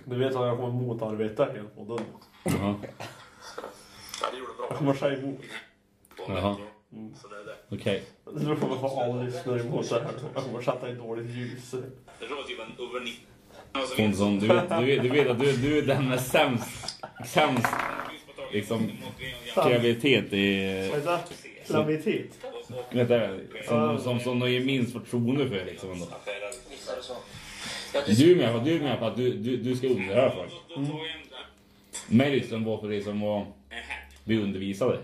Du vet att jag kommer motarbeta helt på den. Jaha. Ja, det gjorde bra. Jag kommer säga emot. Jaha. Så det är det. Okej. Du kommer få alla lyssnare emot det här. Jag kommer sätta i dåligt ljus. Det är typ en över 90. Konsson, du vet att du är den med sämst liksom kreativitet i... Vad är det? Graviditet. Som de ger minst förtroende för liksom ändå. Du är med på att du ska underhöra folk. Mig lyssnar var för det som var vi undervisade.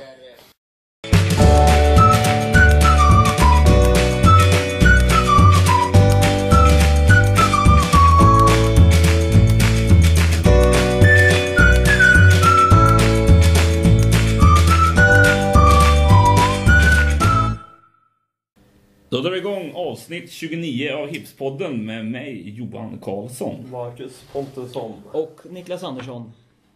Då drar vi igång avsnitt 29 av Hipspodden med mig, Johan Karlsson. Marcus Pontesson. Och Niklas Andersson.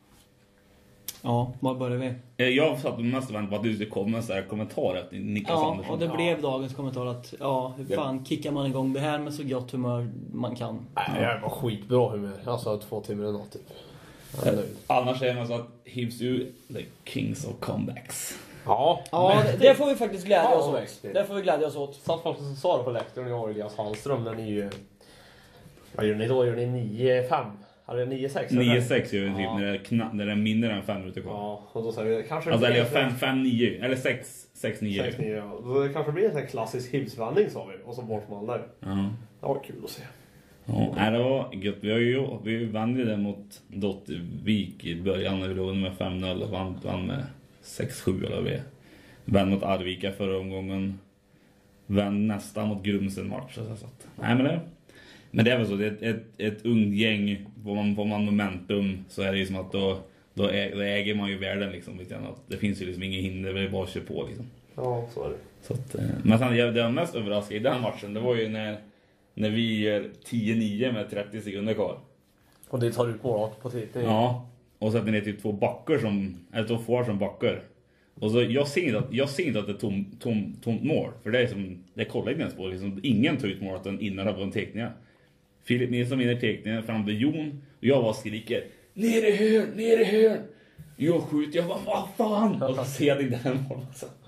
Ja, var börjar vi? Jag satt mest och väntade på att du skulle komma med så här kommentarer till Niklas Andersson. Ja, och det blev dagens kommentar att hur fan kickar man igång det här med så gott humör man kan. Nej, jag var skitbra humör. Alltså 2 timmar och något typ. Annars är man så att Hips är the kings of comebacks. Ja, det får vi faktiskt glädja oss Ja, åt. Det får vi glädja oss åt. satt faktiskt och sa det på läktaren. Jag och Elias Hallström. Den är ju... Vad gör ni då? Gör ni 9-5? Eller 9-6? 9-6 gör vi typ när det är mindre än 5 minuter kvar. Ja, och då säger vi kanske... Alltså eller 5-9 eller 6-9. 6-9, ja. Då det kanske blir en sån här klassisk hipsvändning sa vi. Och så bort man där. Ja. Det var kul att se. Ja, det var gött. Vi vann ju det mot Dottervik i början när vi låg med 5-0 och vann med 6-7 eller vi. Vann mot Arvika förra omgången. Vann nästan mot Grumsen match. Så nej, men det är väl så. Det är ett ungt gäng. Får man momentum så är det ju som att då äger man ju världen liksom. Det finns ju liksom ingen hinder. Det är bara att köra på liksom. Ja, så är det. Så att, men sen, det var mest överraskande i den matchen. Det var ju när vi gör 10-9 med 30 sekunder kvar. Och det tar ut mål på tiden. Ja. Och sätter ner till 2 backar eller 2 får som backar. Och så jag ser inte att det är tomt mål. För det är som det kollar inte ens på. Liksom, ingen tar ut målet innan på en teckning. Filip Nilsson vinner teckningen fram till Jon. Och jag var skriker. Ner i hörn. Jag skjuter. Jag bara, vad fan? Och så ser jag inte den mål.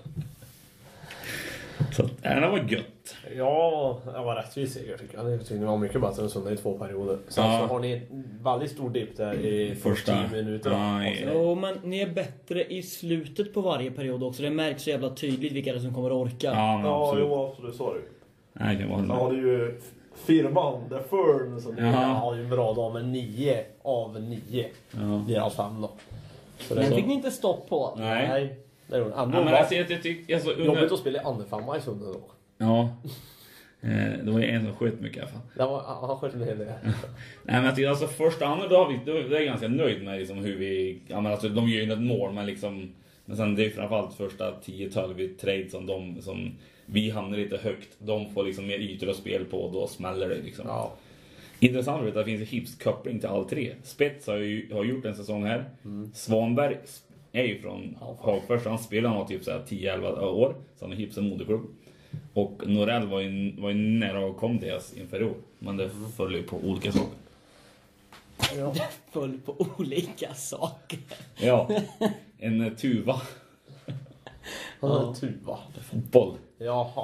Så det var gött. Ja, det var rättvis seger tycker jag. Det var mycket bättre än Sunda i 2 perioder. Sen så har ni en väldigt stor dipp där i första 10 minuter. Jo, men ni är bättre i slutet på varje period också. Det märks så jävla tydligt vilka det som kommer att orka. Ja, absolut, så är det. Nej, det var så har du ju firman, The Fern, som har ju en bra dag med 9 av 9. Ja. Det är alltså 5 då. Så den fick ni inte stopp på. Nej. Det är jobbigt att spela i andefamma i Sunda då. Ja. Det var ju en som sköt mycket i alla fall. Han sköt en hel del. Nej, men jag tycker alltså första andra då är jag ganska nöjd med liksom hur vi... Ja, men alltså de gör ju ett mål, men liksom... Men sen det är framförallt första 10-12 vid trade som vi hamnar lite högt. De får liksom mer ytor att spela på och då smäller det liksom. Ja. Intressant att det finns en hipskoppling till all 3. Spets har gjort en säsong här. Svanberg är ju från Hagfors. Han spelar han var typ 10-11 år. Så han är hips och moderklubb. Och Norell var ju nära att komma deras inför år. Men det följer på olika saker. Ja. Det följer på olika saker. Ja, en tuva. Ja, tuva. Fotboll. Jaha.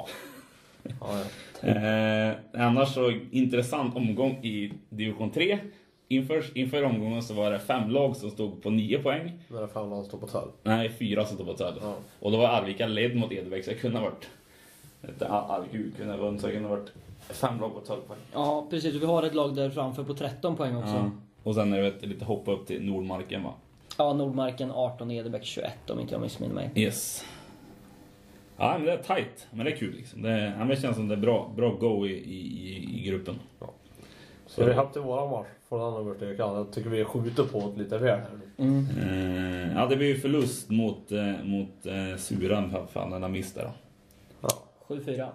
Annars så intressant omgång i division 3. Inför omgången så var det 5 lag som stod på 9 poäng. När det 5 lag stod på 12? Nej, 4 som stod på 12. Ja. Och då var Arvika ledd mot Edebäck, så det kunde ha varit... Arvika kunde ha vunnit, så det kunde ha varit 5 lag på 12 poäng. Ja, precis. Vi har ett lag där framför på 13 poäng också. Ja. Och sen är det lite hoppa upp till Nordmarken, va? Ja, Nordmarken 18, Edebäck 21 om inte jag missminner mig. Yes. Ja, men det är tight. Men det är kul liksom. Det känns som det är bra go i gruppen. Ja. Så vi har haft i våra match för den andra världskriget. Jag tycker vi skjuter på ett lite väl här. Ja, det blir ju förlust mot Suran för fan den har missat då. Ja, 7-4.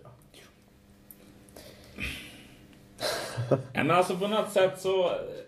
Ja, men alltså på något sätt så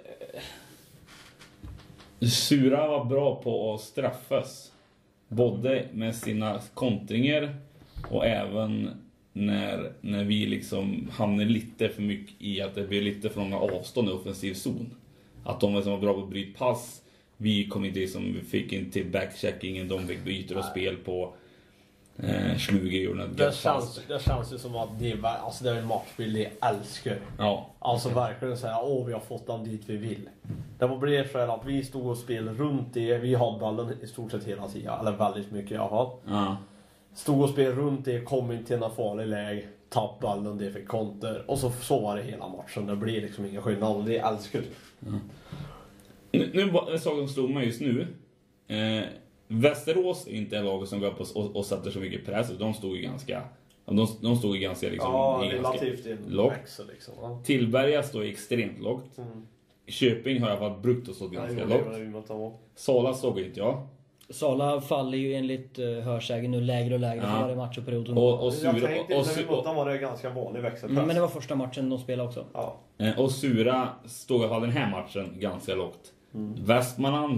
Sura var bra på att straffas. Både med sina kontringar och även när vi liksom hamnar lite för mycket i att det blir lite för många avstånd i offensiv zon. Att de var bra på att bryta pass. Vi kom inte liksom, vi fick inte till backcheckingen, de fick byter och spel på Sluge gjorde ett det känns ju som att det är en matchbild de älskar. Ja. Alltså verkligen säga, vi har fått dem dit vi vill. Det var blev så att vi stod och spelade runt det. Vi hade ballen i stort sett hela tiden, eller väldigt mycket i alla fall. Ja. Stod och spelade runt det, kom inte till någon farlig läge, tapp ballen, det fick konter. Och så var det hela matchen, det blir liksom ingen skillnad och det älskar du. Ja. Nu en sak som slog mig just nu. Västerås är inte en lag som går upp och sätter så mycket press. De stod ju ganska liksom, relativt lågt. Liksom, ja. Tillberga står extremt lågt. Köping har i alla fall brukt och stått ganska lågt. Sala såg inte jag. Sala faller ju enligt hörsägen nu lägre och lägre för varje match och period. Jag tänkte när vi mötte var det ganska vanlig växelpress. Men det var första matchen de spelade också. Ja. Och Sura stod i alla fall den här matchen ganska lågt. Västmanland.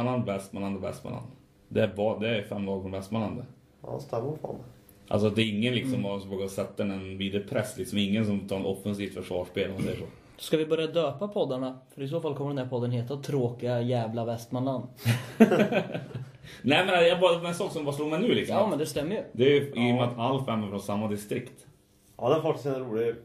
Det är 5 lag från Västmanland. Ja, stämmer fan. Alltså det är ingen liksom som vågar sätta en vidare press. Liksom ingen som tar en offensivt försvarsspel om det är så. Ska vi börja döpa poddarna? För i så fall kommer den här podden heta Tråkiga jävla Västmanland. Nej men jag bara en sak som bara slår mig nu liksom. Ja men det stämmer ju. Det är ju i och med att all 5 är från samma distrikt. Ja, det är faktiskt en rolig...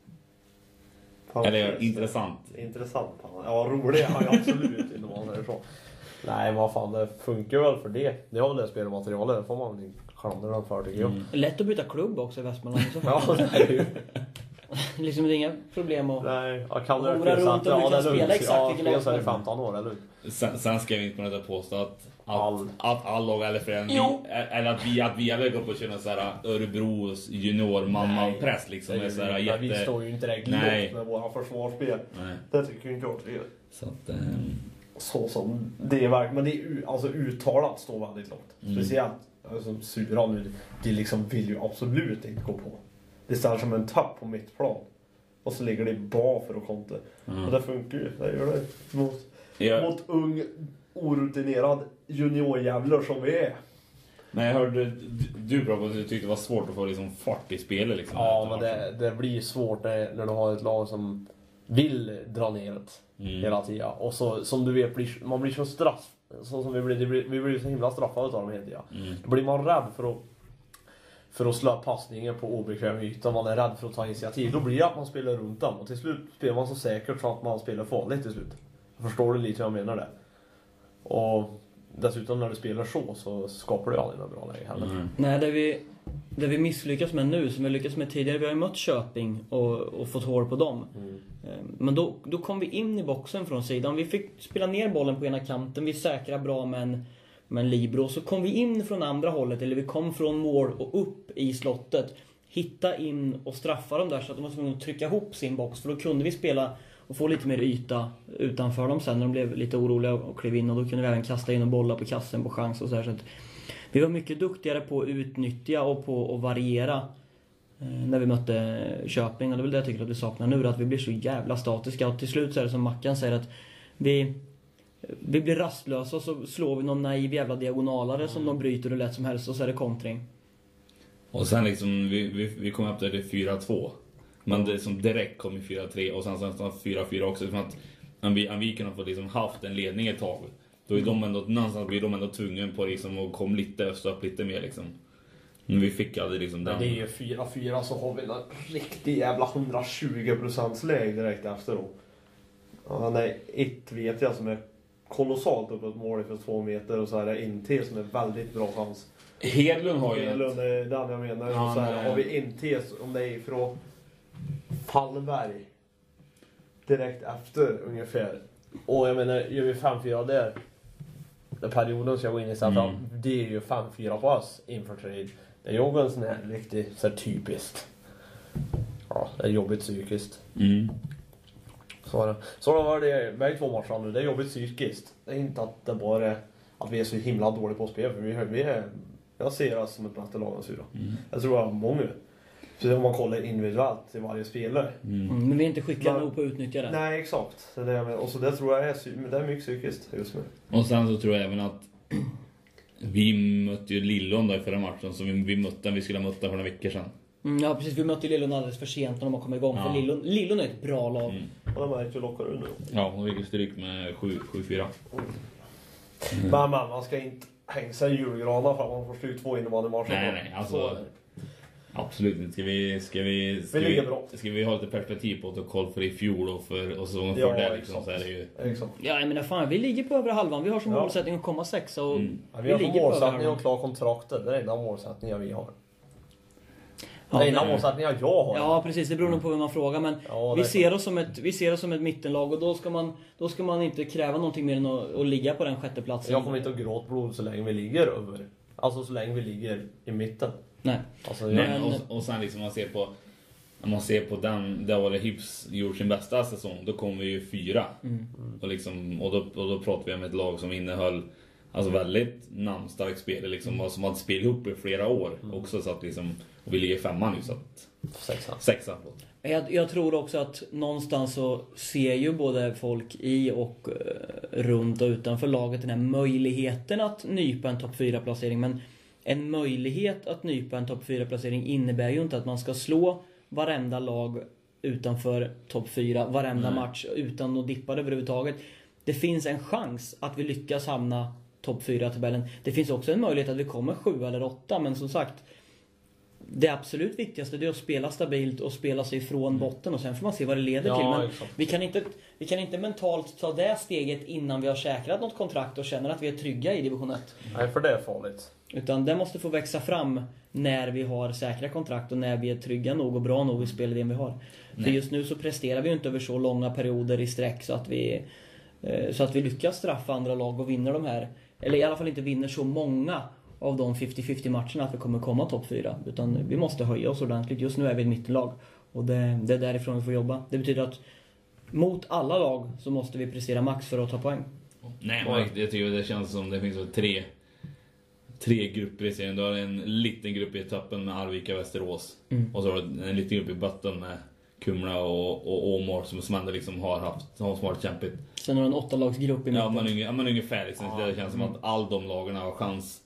Eller intressant. Intressant. Ja, rolig har jag absolut inte om man säger så. Nej, vad fan, det funkar väl för det. Det har väl det spelmaterialet, det får man väl klandra för tycker jag. Lätt att byta klubb också i Västmanland. Ja, det är ju. Liksom det är inga problem att... Nej, jag kan det runt och du kan spela exakt vilken lag som är 15 år, eller Sen ska vi inte på något påstå att all lag eller för eller att vi alla går på att köra så här Örebros junior-mamman-press liksom med så här vi står ju inte direkt lågt med våra försvarsspel. Nej. Det tycker ju inte jag att vi gör. Så att så som det är verkligen, men det är alltså uttalat står väldigt lågt. Speciellt som Sura nu, det liksom vill ju absolut inte gå på. Det står som en tapp på mitt plan. Och så ligger det bara för att konta. Och det funkar ju. Det gör det mot ung, orutinerad juniorjävlar som vi är. Men jag hörde du pratade att du tyckte det var svårt att få liksom fart i spelet liksom. Ja, men det blir svårt när du har ett lag som vill dra neråt hela tiden. Och så som du vet, man blir så straff. Så som vi blir så himla straffade av dem hela tiden. Då blir man rädd för att slå passningen på obekväm yta. Man är rädd för att ta initiativ. Då blir det att man spelar runt dem. Och till slut spelar man så säkert så att man spelar farligt till slut. Förstår du lite hur jag menar det? Och dessutom när du spelar så skapar du aldrig något bra läge heller. Nej, det vi misslyckas med nu, som vi lyckats med tidigare, vi har ju mött Köping och fått hår på dem. Men då kom vi in i boxen från sidan. Vi fick spela ner bollen på ena kanten, vi säkrar bra med en libero. Så kom vi in från andra hållet, eller vi kom från mål och upp i slottet. Hitta in och straffa dem där så att de var tvungna att trycka ihop sin box. För då kunde vi spela och få lite mer yta utanför dem sen när de blev lite oroliga och klev in. Och då kunde vi även kasta in och bolla på kassen på chans och så här. Så att vi var mycket duktigare på att utnyttja och på att variera när vi mötte Köping. Och det är väl det jag tycker att vi saknar nu, att vi blir så jävla statiska. Och till slut så är det som Mackan säger, att vi blir rastlösa och så slår vi någon naiv jävla diagonalare som de bryter hur lätt som helst och så är det kontring. Och sen liksom vi kom upp där till 4-2. Men det som direkt kom i 4-3 och sen 4-4 också. Som att om vi kunde få liksom haft en ledning ett tag, då är de ändå, någonstans blir de ändå tvungen på liksom att komma lite och stå upp lite mer liksom. Men vi fick aldrig liksom den. Det är ju 4-4 så har vi en riktigt jävla 120% läge direkt efter då. Han är ett vet jag som är kolossalt upp ett mål för 2 meter och så är det Inté som är väldigt bra chans. Hedlund har ju Hedlund är den jag menar. Ja, och så här, har vi Inté om det är från Fallberg direkt efter ungefär. Och jag menar, gör vi 5-4 där perioden ska jag gå in i sen det är ju 5-4 på oss inför trade. Det är ju en sån här riktigt så här typiskt. Ja, det är jobbigt psykiskt. Så då var det väg 2 matcher nu. Det är jobbigt psykiskt. Det är inte att det bara är att vi är så himla dåliga på spel, för jag ser oss som ett bättre lag än Sura. Jag tror att många. Så om man kollar individuellt till varje spelare. Men vi är inte skickliga nog på att utnyttja det. Nej, exakt. Det är det jag menar. Och så det tror jag är mycket psykiskt just nu. Och sen så tror jag även att vi mötte ju Lillon då i förra matchen, så vi skulle ha mött den för några veckor sedan. Ja precis, vi mötte Lillon alldeles för sent när de har kommit igång. Ja. För Lillon är ett bra lag. Och de märkte ju lockar nu. Ja, de fick stryk med 7-4. Men man ska inte hänga sig i julgranar för att man får slut 2 innebandymatcher. Nej, alltså absolut inte. Ska vi ha lite perspektiv på koll för i fjol och så för det liksom, så är det ju. Exakt. Ja, jag menar fan, vi ligger på över halvan. Vi har som målsättning att komma 6 och vi har som målsättning att klara kontraktet. Det är enda målsättningen vi har. Ja, det är enda målsättningen jag har. Ja, precis. Det beror nog på hur man frågar. Men vi ser oss som ett mittenlag. Och då ska man inte kräva någonting mer än att ligga på den 6:e platsen. Jag kommer inte att gråta blod så länge vi ligger över. Alltså så länge vi ligger i mitten. Nej. Alltså, och sen liksom man ser på den där var det Hibs gjort sin bästa säsong, då kom vi ju 4. Och liksom och då pratar vi om ett lag som innehöll alltså väldigt namnstarkt spel liksom, som hade spelat ihop i flera år också, så att liksom, och vi ligger 5:a nu så att 6:a. Jag tror också att någonstans så ser ju både folk i och runt och utanför laget den här möjligheten att nypa en topp 4-placering. Men en möjlighet att nypa en topp 4-placering innebär ju inte att man ska slå varenda lag utanför topp 4, varenda match utan att dippa det överhuvudtaget. Det finns en chans att vi lyckas hamna topp 4-tabellen. Det finns också en möjlighet att vi kommer 7 eller 8, men som sagt, det absolut viktigaste är att spela stabilt och spela sig ifrån botten, och sen får man se vad det leder till. Men vi kan inte mentalt ta det steget innan vi har säkrat något kontrakt och känner att vi är trygga i division 1. Nej, för det är farligt. Utan det måste få växa fram när vi har säkra kontrakt och när vi är trygga nog och bra nog i spelidén vi har. För just nu så presterar vi ju inte över så långa perioder i sträck så att vi lyckas straffa andra lag och vinner de här. Eller i alla fall inte vinner så många av de 50-50 matcherna att vi kommer komma topp 4. Utan vi måste höja oss ordentligt. Just nu är vi ett mittenlag. Och det är därifrån vi får jobba. Det betyder att mot alla lag så måste vi prestera max för att ta poäng. Nej, men jag tycker det känns som det finns tre grupper i serien. Du har en liten grupp i toppen med Arvika och Västerås. Och så har du en liten grupp i botten med Kumla och Åmål som ändå liksom har varit kämpigt. Sen har du en 8-lagsgrupp i mitten. Ja, men ungefär liksom. Det känns som att all de lagarna har chans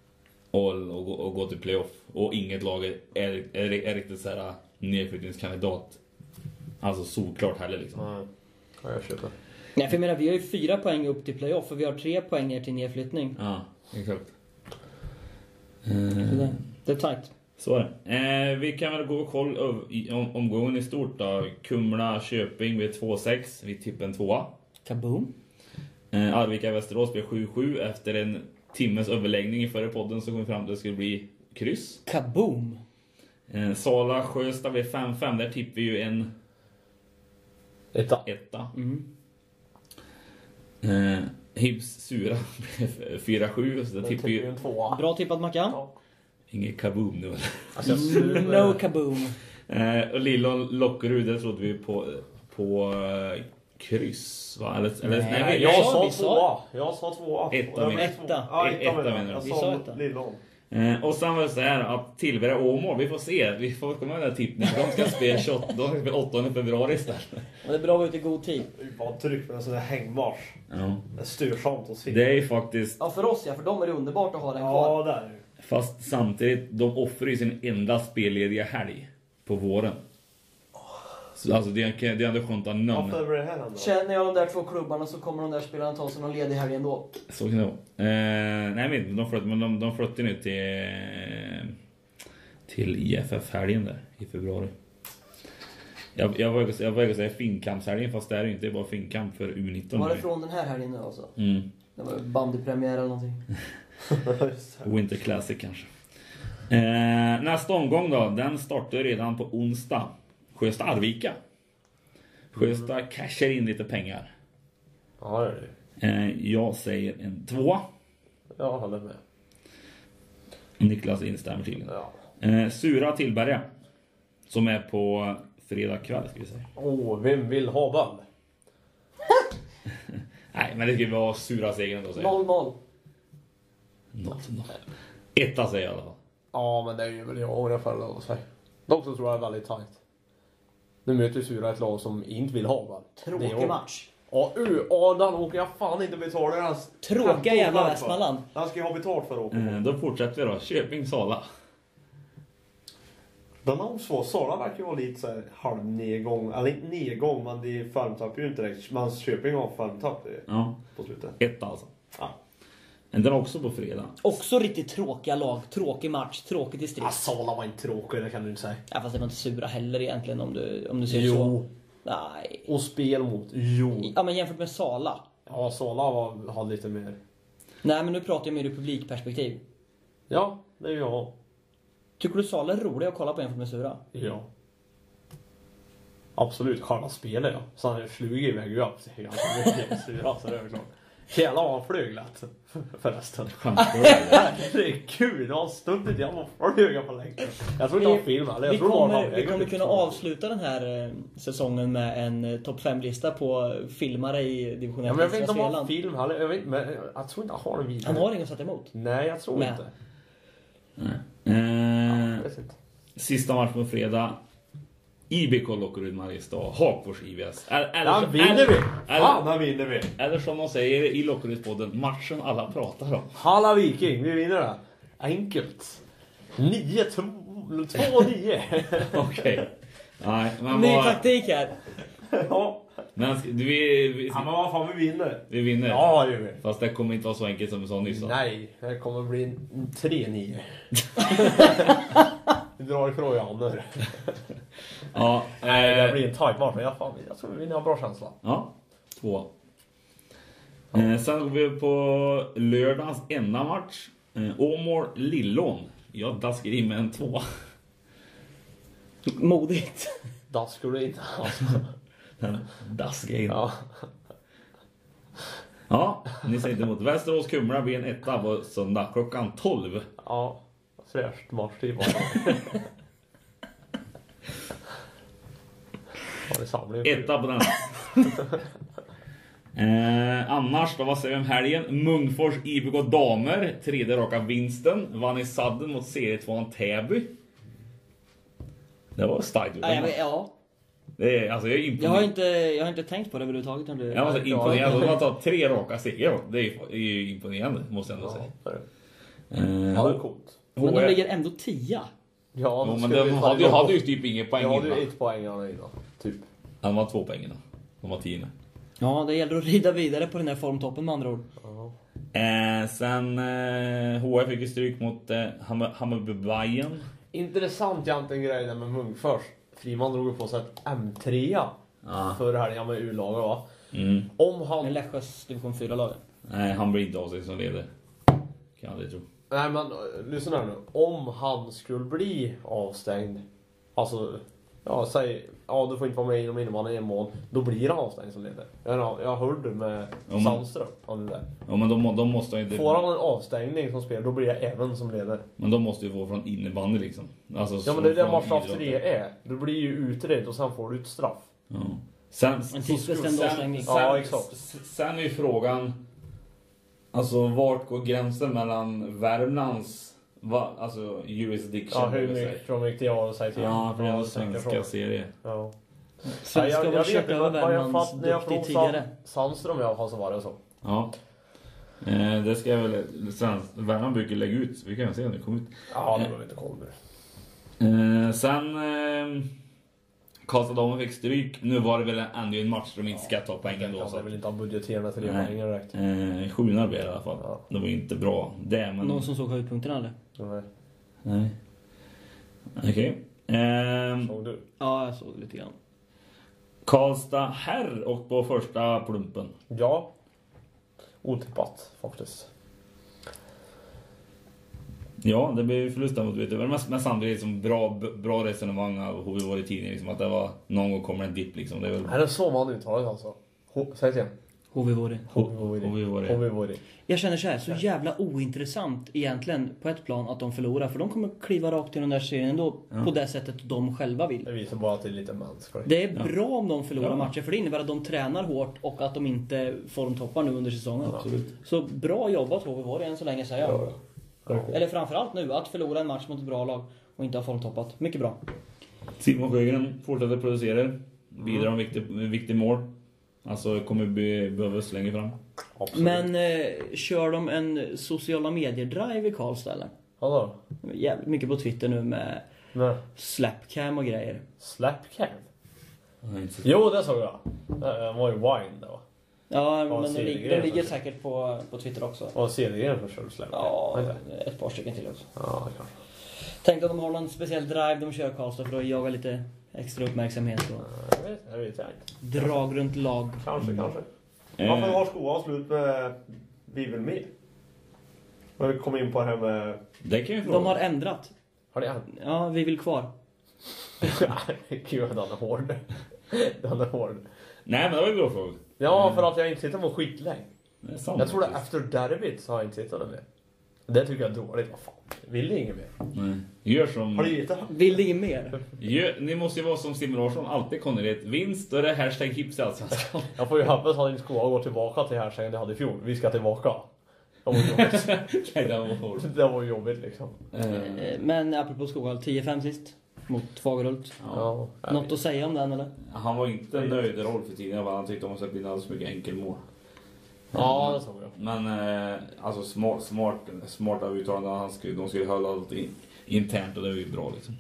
att gå till playoff. Och inget lag är riktigt så här nedflyttningskandidat. Alltså såklart heller liksom. Ja, jag köper. Nej, för jag menar, vi har ju 4 poäng upp till playoff och vi har 3 poäng ner till nedflyttning. Ja, exakt. Det är tajt. Så är det. Vi kan väl gå och kolla omgången i stort då. Kumla, Köping blir 2-6. Vi tippar en 2. Kaboom. Arvika, Västerås blir 7-7. Efter en timmes överläggning i förra podden så kom vi fram till att det skulle bli kryss. Kaboom. Sala, Sjöstad blir 5-5. Där tippar vi ju en 1. Hibs Sura blir 4-7. Så där tippar ju en 2. Bra tippat, Mackan. Ja. Inget kaboom nu. Alltså, No kaboom. Och Lillon Lockerud, där trodde vi på kryss, va? Nej, jag jag sa 2. Jag sa 2. Etta. Ja, Etta menar du. jag Vi sa sa etta. Lillån. Och sen var det så här att Tillberga Åmål, vi får se. Vi får komma med den här tippningen. De ska spela 28, de ska spela 8 februari istället. Och det är bra att vara ute i god tid. Bara tryck med en sån där hängmarsch. Ja. Det är styrsamt att se. Det är ju faktiskt, Ja, för oss ja, för dem är det underbart att ha den kvar. Ja, där är det. fast samtidigt, de offrar ju sin enda spellediga helg på våren. Så alltså det är ändå skönt att någon. Varför blir det här ändå? Känner jag de där 2 klubbarna så kommer de där spelarna ta sig någon ledig helg ändå. Så kan det vara. Nej men de flyttar nu till IFF-helgen där i februari. Jag var säga Finnkampshelgen, fast det är ju inte bara Finnkamp för U19. Var det från den här helgen nu alltså? Det var bandypremiär eller någonting. Winter Classic kanske. Nästa omgång då, den startar redan på onsdag. Sjöstad Arvika. Sjöstad cashar in lite pengar. Ja, det är det. Jag säger en 2. Jag håller med. Niklas instämmer till. Ja. Sura Tillberga. Som är på fredag kväll ska vi säga. Vem vill ha ball? Nej, men det ska vara Suras egen då säger 0-0. 1 säger jag i alla fall. Ja, men det är ju väl jag och jag föredrar sig. Dock så tror jag det är väldigt tajt. Nu möter Sura ett lag som inte vill ha ball. Tråkig match. Ja, den åker jag fan inte betala deras. Tråkiga jävla Västmanland. Den ska jag ha betalt för att åka. Då fortsätter vi då. Köping Sala. Den har svår. Sala verkar ju vara lite så här halvnedgång. Eller inte nedgång, men det är formtapp ju inte direkt. Men Köping har formtapp på slutet. 1 alltså. Ja. Men den är också på fredag. Också riktigt tråkiga lag, tråkig match, tråkigt distrikt. Ja, Sala var inte tråkig, det kan du inte säga. Ja, fast det var inte sura heller egentligen om du ser det Jo. så. Nej. Och spel mot. Jo. Ja, men jämfört med Sala. Ja, Sala hade lite mer. Nej, men nu pratar jag med ur publikperspektiv. Ja, det är jag. Tycker du Sala är rolig att kolla på jämfört med Sura? Ja. Absolut, själva spelet ja. Så han flyger iväg ju upp sig ganska mycket. Så det är klart. Hela var flög lätt. Förresten. Det är kul, det var stundet jag var flyga på längden. Jag tror inte det var film eller? Vi kommer kunna avsluta den här säsongen med en topp 5-lista på filmare i division 1. Ja, men jag vet inte om han har film heller. Jag tror inte han har en video. Han har ingen satt emot. Nej, jag tror inte. Sista match på fredag. IBK Lockerud Mariestad, Hagfors IVS. Där vinner vi! Där vinner vi! Eller som de säger i Lockerudspodden, matchen alla pratar om. Halla Viking, vi vinner det. Enkelt. 2-9. Okej. Nej, men Ny taktik här. Ja. Men Ja, men vad fan, vi vinner. vi vinner. Ja, det gör vi. Fast det kommer inte vara så enkelt som vi sa nyss. Nej, det kommer bli en 3-9. Vi drar ifrån Janne. Ja, Nej, det blir en tight match. Men jag tror vi har bra känsla. Ja, 2. Sen går vi på lördagens enda match. Åmål Lillån. Jag daskar in med en 2. Modigt. Daskar du in. Daskar in. Ja. Ja, ni säger inte emot. Västerås Kumla blir en 1 på söndag klockan 12. Ja, fräscht matchtid bara. Ja, det samlar ju. 1 på den. Annars då, vad säger vi om helgen? Munkfors IBK Damer, 3:e raka vinsten. Vann i sadden mot serietvåan Täby. Det var starkt. Ja. Det är, alltså, jag är imponerad. Jag har inte tänkt på det överhuvudtaget. Jag var så imponerad. De har tagit 3 raka segrar. Det är ju imponerande, måste jag ändå säga. Ja, det är coolt. Men de ligger ändå 10. Ja, men de hade ju typ ingen poäng innan. innan. Jag hade ju 1 poäng innan, typ. Han var 2 poäng innan. De var 10. Ja, det gäller att rida vidare på den här formtoppen med andra ord. Sen HF fick ju stryk mot Hammarby Bayern. Intressant egentligen grej där med Munkfors. Friman drog på sig ett M3 för det här med U-laget va? Om han... En Läschös division 4-lag. Nej, han blir inte av sig som leder. Kan jag aldrig tro. Nej, men lyssna här nu. Om han skulle bli avstängd, alltså, du får inte vara med inom innebandy i en mån, då blir han avstängd som leder. Jag hörde med Sandström, han är där. Ja, men de måste inte... Får han en avstängning som spelar, då blir jag även som leder. Men de måste ju få från innebandy liksom. Alltså, ja, men det är det matchstraff 3 är. Du blir ju utredd och sen får du ett straff. Ja. Sen, en tidsbestämd avstängning. Ja, exakt. Sen är ju frågan, alltså vart går gränsen mellan Värmlands jurisdiction? Ja, hur mycket jag har att säga till. Ja, för det svenska serier. Ja. Svenska var försökt över Värmlands duktig tidigare. Sandström i alla fall så var det så. Ja. Det ska jag väl... Värmland brukar lägga ut, så vi kan se om det kommer ut. Ja, det behöver inte komma nu. Sen... Karlstad fick stryk. Nu var det väl ändå en match de inte ska ta poängen då. Jag vill inte ha budgeterna till det poängen direkt. 700 blev det i alla fall. Ja. Det var inte bra. Men... Någon som såg höjdpunkterna eller? Nej. Okej. Såg du? Ja, jag såg lite grann. Karlstad herr och på första plumpen. Ja. Otippat faktiskt. Ja, det blev förlust mot VTV. Men samtidigt som bra resonemang av hur vi var i tidningen. Liksom, att det var någon gång kommer en dipp. Liksom. Det är väl... Är det så man uttalar det alltså? Säg igen. HV. Jag känner så jävla ointressant egentligen på ett plan att de förlorar. För de kommer kliva rakt i den där serien då på det sättet de själva vill. Det visar bara att det är lite mänskligt. Det är bra om de förlorar matcher. För det innebär att de tränar hårt och att de inte formtoppar nu under säsongen. Absolut. Så bra jobbat HV än så länge säger jag. Eller framförallt nu att förlora en match mot ett bra lag och inte ha formtoppat. Mycket bra. Simon Sjögren fortsätter producera. Bidrar med viktig mål. Alltså kommer behövas längre fram. Absolut. Men kör de en sociala medier-drive i Karlstad eller? Ja då. Jävligt mycket på Twitter nu med Nej. Slapcam och grejer. Slapcam? Nej, Jo, det såg jag. Det var ju Wine då. Ja, Ja, men de CD-grejer ligger för sig. säkert på Twitter också. Och CD-grejen för kör Slapcam. Ja, Inte? ett par stycken till också. Ja, kanske. Tänkte att de har någon speciell drive de kör Karlstad för att jaga lite extra uppmärksamhet och Jag vet inte. drag runt lag. Kanske. Varför har skolan slut med Vi vill med? Men vi kom in på det här med... Det kan ju fråga. De har ändrat. Har det Ja, vi vill kvar. Gud, den är hård. Den är hård. Nej, men det var ju bra fråga. Ja, för att jag inte sitter på skitlänge. Det är sant, Jag tror det faktiskt. efter derbyt så har jag inte sittat med. Det tycker jag är dåligt. Vad fan? Vill ni inget mer? Nej. Gör som... Har du gett det? Vill det inget mer? Ni måste ju vara som Simon Larsson alltid kommer det. Vinst, då är det hashtag hips i Allsvenskan. Jag får ju hoppas att din skola går tillbaka till här sen det hade i fjol. Vi ska tillbaka. Det var jobbigt. Nej, det var hårt. Det var jobbigt liksom. Men apropå Skoghall, 10-5 sist. Mot Fagerhult. Ja. Något att säga om den eller? Han var inte nöjd i roll för tiden. Han tyckte om att det bli alldeles mycket enkelmål. Ja, det såg jag. Men alltså smarta uttalanden. De skulle hålla allt internt och det var ju bra liksom.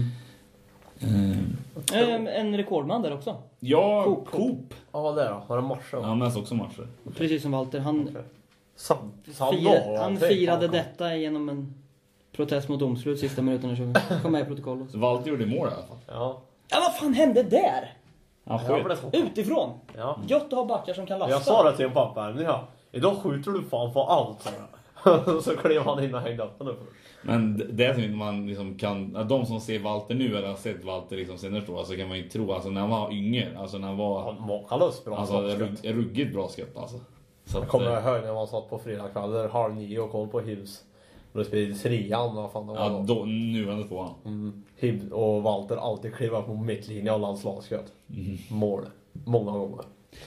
En rekordman där också. Ja, Coop. Ja, vad det då? Har det matcher? Ja, men också matcher. Precis som Walter. Han Han firade detta genom en protest mot domslut sista minuterna. Så kom med i protokollet. Så Walter gjorde mål i alla fall. Ja. Ja, vad fan hände där? Han Jag sköt. blev så. Utifrån. Ja. Gött att ha backar som kan lasta. Jag sa det till en pappa. Men ja, idag skjuter du fan på allt. Så. Så klev han in och hängde upp den upp. Men det är som man liksom kan, de som ser Walter nu eller har sett Walter liksom senare då, så kan man ju tro, alltså när han var yngre, alltså när han var Han makalöst bra. alltså ruggigt bra skott alltså. Så Jag kommer ihåg när man satt på fredagskvällar 8:30 och koll på Hibs. Och det spelade trean, vad fan det var ja, då. då nuvarande på han. Hibs och Walter alltid klev upp på mittlinjen och landslagsskott. Mål. Många gånger.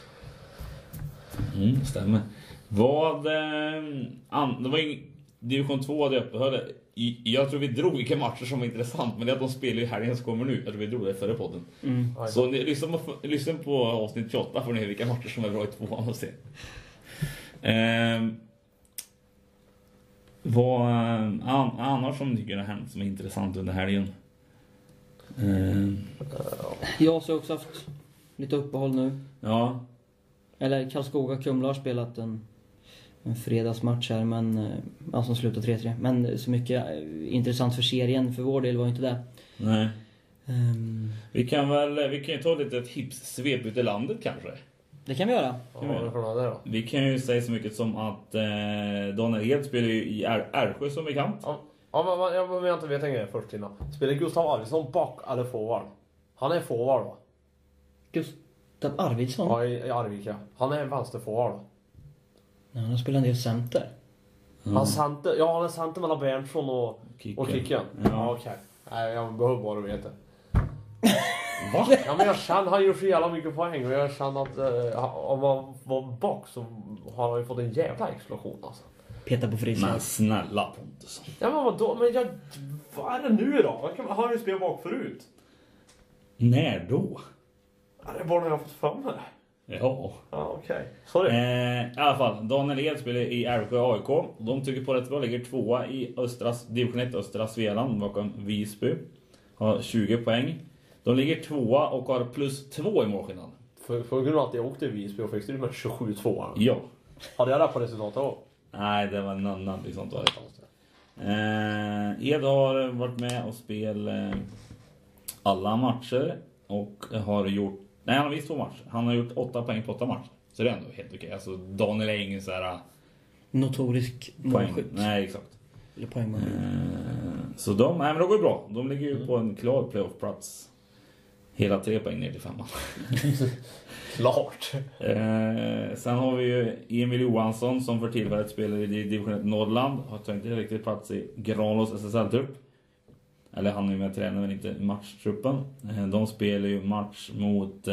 Stämmer. Vad det var division 2 hade uppehåll. Jag tror vi drog vilka matcher som var intressant, men det är att de spelar i helgen som kommer nu. Jag tror vi drog det förra podden. Så ni lyssna på avsnitt 28 för ni vilka matcher som är bra i tvåan och se. Vad annars som tycker det har hänt som är intressant under helgen? Jag har också haft lite uppehåll nu. Ja. Eller Karlskoga-Kumla har spelat en fredagsmatch här, men som slutar 3-3. Men så mycket intressant för serien för vår del var inte det. Nej. Vi kan ju ta lite ett hipssvep ut i landet kanske. Det kan vi göra. Ja, det får det då. Vi kan ju säga så mycket som att Daniel Hed spelar ju i Älvsjö som bekant. Ja, men jag inte vet en grej först innan. Spelar Gustav Arvidsson back eller forward? Han är forward va? Gustav Arvidsson? Ja, i Arvika. Han är vänsterforward va? Ja, han spelar en del center. Han är center mellan Berntsson och Kicken. Ja, okej. Nej, jag behöver bara veta. Va? Ja, men jag känner han gör så jävla mycket poäng och jag känner att om han var bak så har han ju fått en jävla explosion alltså. Petar på frisar. Men snälla Pontus. Ja, men vadå? Men vad är det nu då? Har han ju spelat bak förut? När då? Ja, det är bara när jag har fått fram det. Ja. Ja, okej. Sorry. I alla fall, Daniel Ed spelar i Älvsjö AIK. De tycker på rätt bra, ligger tvåa i division 1 östra Svealand bakom Visby. Har 20 poäng. De ligger tvåa och har +2 i målskillnad. För grund av att jag åkte i Visby och fick styr med 27-2. Ja. Hade jag rätt på resultatet då? Nej, det var en annan liksom. Ed har varit med och spelat alla matcher och har gjort... Nej, han har visst 2 matcher. Han har gjort 8 poäng på 8 matcher. Så det är ändå helt okej. Alltså, Daniel är ingen så här... Notorisk poäng. målskytt. Nej, exakt. Eller poängmål. Så de går ju bra. De ligger ju på en klar playoff-plats. Hela 3 poäng ner till 5. Klart. Sen har vi ju Emil Johansson som för tillfället spelar i division 1 Norrland. Har tagit inte riktigt plats i Granlås SSL-trupp. Eller han är ju med tränare men inte matchtruppen. De spelar ju match mot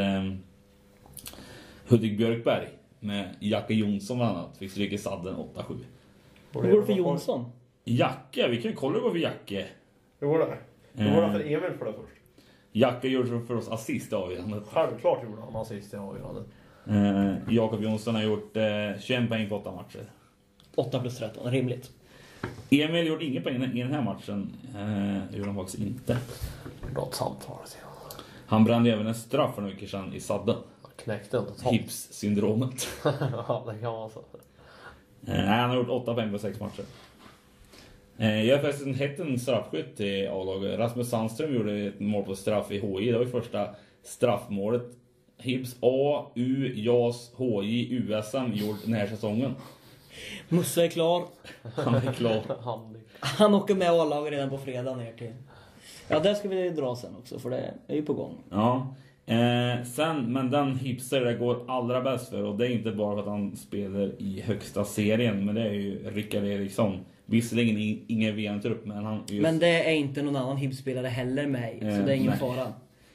Hudik Björkberg med Jacke Jonsson bland annat. Fick stryka i sadden 8-7. Hur går det för Jonsson? Jacke, vi kan ju kolla hur det går för Jacke. Hur går det? Hur går det för Emil för det först? Jacke gjorde för oss assist i avgörandet. Självklart gjorde han assist i avgörandet. Jakob Jonsson har gjort 21 poäng på 8 matcher. 8 + 13, rimligt. Emil gjorde ingen poäng i den här matchen. Gjorde han faktiskt inte. Bra samtal. Han brände även en straff för några veckor sedan i sadden. Knäckte inte totalt. Hips-syndromet. Ja, det kan vara så. Nej, han har gjort 8 poäng på 6 matcher. Jag har faktiskt hett en straffskytt i A-laget. Rasmus Sandström gjorde ett mål på straff i HI. Det var ju första straffmålet. Hips A, U, JAS, HI, USM gjort den här säsongen. Musse är klar. Han är klar. Han åker med A-laget redan på fredag ner till... Ja, där ska vi dra sen också, för det är ju på gång. Ja. Men den hipster det går allra bäst för, och det är inte bara för att han spelar i högsta serien, men det är ju Rickard Eriksson. Visserligen ingen VM-trupp, men han just... Men det är inte någon annan hipspelare heller med, så det är ingen fara.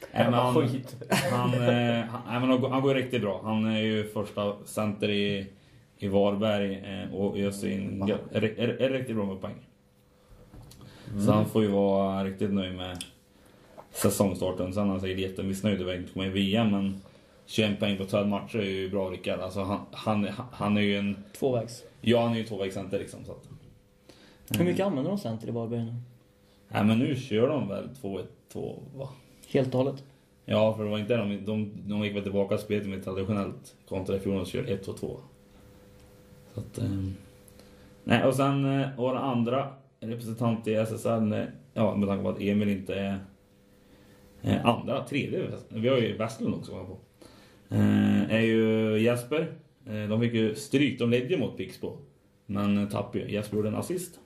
Han går riktigt bra. Han är ju första center i Varberg och öser in är riktigt bra med poäng. Så han får ju vara riktigt nöjd med säsongstarten. Sen är han säkert jättemissnöjd över att inte komma i VM, men 21 poäng på 12 matcher är ju bra, Rickard. Alltså han är ju en... Tvåvägs. Ja, han är ju tvåvägscenter liksom. Så att... Hur mycket använder de center i Varberg nu? Nej, men nu kör de väl 2-1-2, va? Helt och hållet? Ja, för det var inte de gick väl tillbaka och spelade med traditionellt kontra i fjol och kör 1-2. Så att... Nej, och sen våra andra representant i SSL, ja, med tanke på att Emil inte är tredje. Vi har ju Westlund också på. Är ju Jesper. De fick ju stryk, de ledde mot Pixbo. Men tappade ju. Jesper gjorde en assist.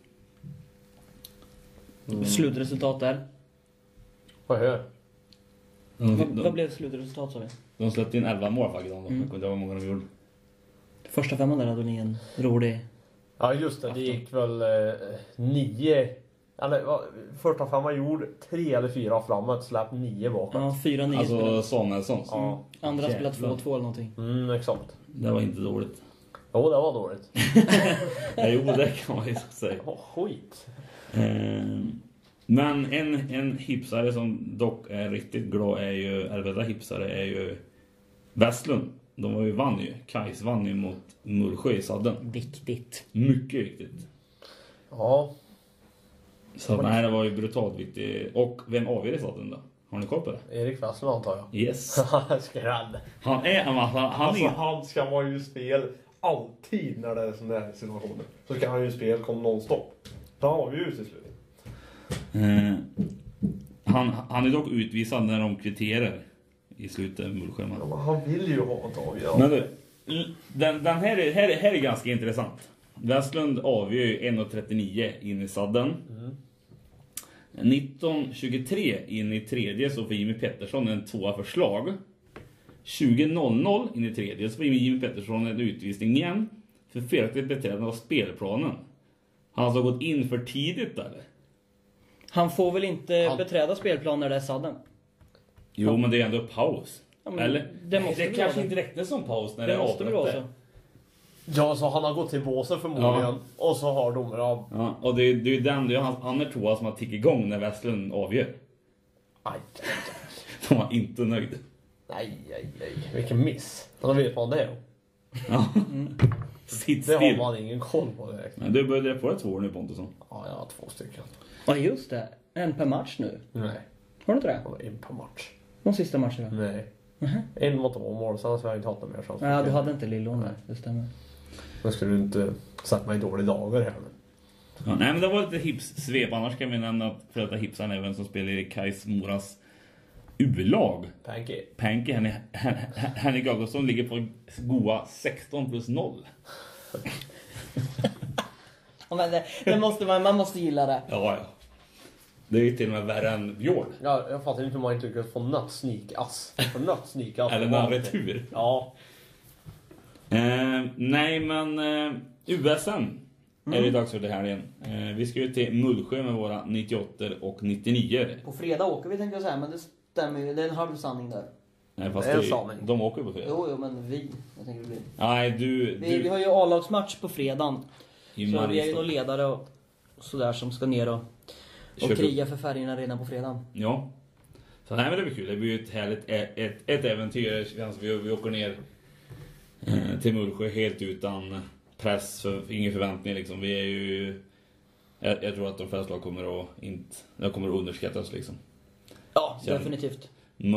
Slutresultat där. Vad hör? Vad blev slutresultat, sa vi? De släppte in 11 mål faktiskt. Jag kommer inte ihåg hur många de gjorde. Första femman där hade ni en rolig... Ja, just det. Det gick väl 9... Första femman gjorde 3 eller 4 framåt, släpp 9 bakåt. Ja, 4-9 alltså spelade. Samuelssons. Ja. Andra spelade 2-2 eller någonting. Exakt. Det var inte dåligt. Jo, det var dåligt. Jo, det kan man ju säga. Skit. Men en hipsare som dock är riktigt glad är ju, eller hipsare är ju Westlund. Kajs vann ju mot Mullsjö i sadden. Viktigt. Mycket viktigt. Ja. Så nej, det var ju brutalt viktigt. Och vem avgör i sadden då? Har ni koll på det? Erik Westlund, antar jag. Yes. Skräll. Han ska vara ju spel alltid när det är sån där situationer. Så ska han ju spel kom nonstop. Då har vi ju till slut. Han är dock utvisad när de kvitterar i slutet av Mullsjö. Ja, han vill ju ha ett avgörande. Men du, den här är ganska intressant. Westlund avgör ju 1.39 in i sadden. 19.23 in i tredje så får Jimmy Pettersson en 2 förslag. 20.00 in i tredje så får Jimmy Pettersson en utvisning igen för felaktigt beträdande av spelplanen. Han har alltså gått in för tidigt eller? Han får väl inte beträda spelplan när det är sadden? Jo, men det är ändå paus. Ja, eller? Det kanske inte räknas som paus när det är måste väl vara så. Ja, så han har gått till båsen förmodligen. Ja. Och så har domaren... Ja, och det är ju den, han är tvåa som har tickat igång när Westlund avgör. Aj. De var inte nöjd. Nej. Vilken miss. Då vet man det. Ja. Sitt Det har still. man ingen koll på direkt. Men du började på det 2 år nu, Pontusson. Ja, jag har 2 stycken. Ja, just det. En per match nu. Nej, Har du inte det? det var en per match. De sista matcherna? Nej. En mot 2 mål, sen har jag inte haft någon mer chans. Ja, du hade inte Lillon där. Det stämmer. Nu ska du inte sätta mig i dåliga dagar här nu. Ja, nej, men det var lite hips-svep. Annars kan vi nämna att för detta hipsan även som spelar i Kajs Moras U-lag. Panky, Henrik Augustsson ligger på goa 16+0. Ja, men det måste man måste gilla det. Ja. Det är ju till och med värre än Björn. Ja, jag fattar inte hur man inte lyckas få nöttsnikas. Eller någon retur. Ja. Nej, men USM är det dags för det här igen. Vi ska ju till Mullsjö med våra 98 och 99. På fredag åker vi, tänkte jag säga, men det stämmer ju. Det är en halv sanning där. Nej, fast det är en sanning. De åker på fredag. Jo, men jag tänker det blir. Nej, Vi har ju A-lagsmatch på fredagen. Så vi är ju några ledare och sådär som ska ner och kriga för färgerna redan på fredagen. Ja. Så nej, men det blir kul. Det blir ju ett härligt ett äventyr. Vi åker ner till Mullsjö helt utan press, ingen förväntning liksom. Vi är ju Jag tror att de flesta lag kommer att underskattas liksom. Ja, definitivt.